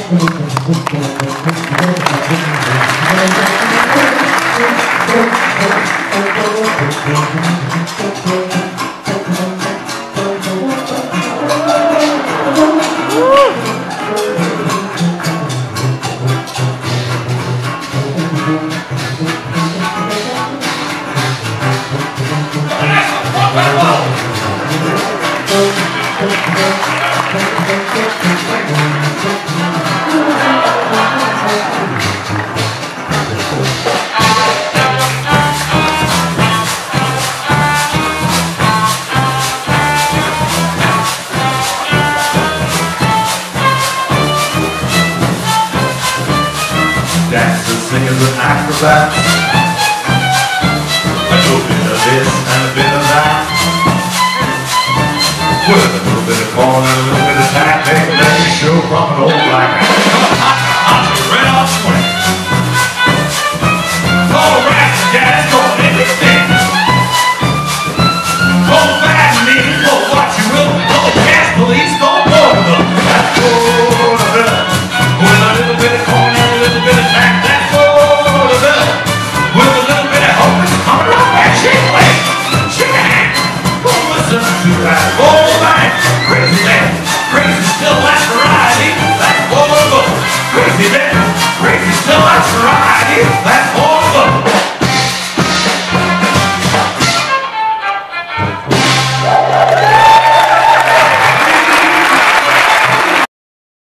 Dancers, singers, and acrobats, a little bit of this and a bit of that, with a little bit of corn and a little bit of tack, they let me show from an old black man. Come on, hot, red off swing. All rats and gas going in the thing.